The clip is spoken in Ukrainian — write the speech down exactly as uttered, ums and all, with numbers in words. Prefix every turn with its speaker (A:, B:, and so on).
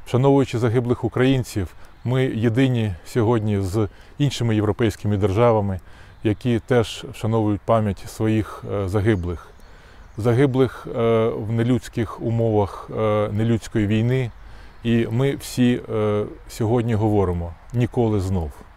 A: Вшановуючи загиблих українців, ми єдині сьогодні з іншими європейськими державами, які теж вшановують пам'ять своїх загиблих. Загиблих в нелюдських умовах нелюдської війни. І ми всі сьогодні говоримо «ніколи знов».